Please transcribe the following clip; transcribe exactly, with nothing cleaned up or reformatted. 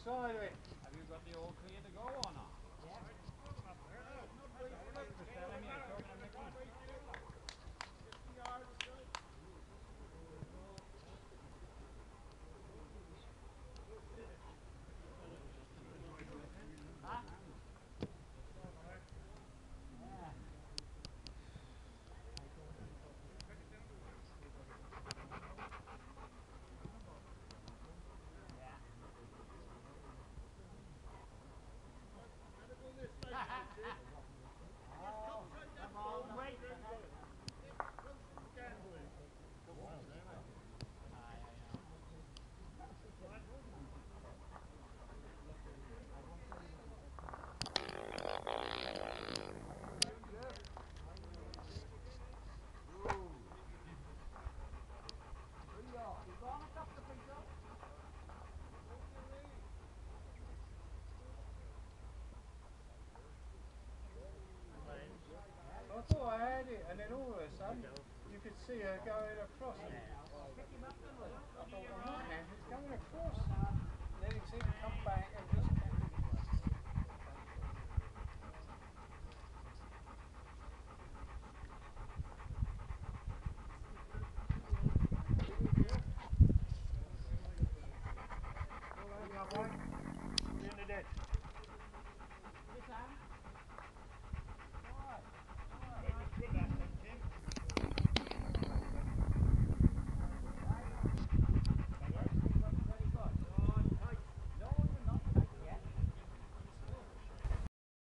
side of it. Have you got the all clear to go or not? Yeah. I thought I had it, and then all of a sudden you could see her going across.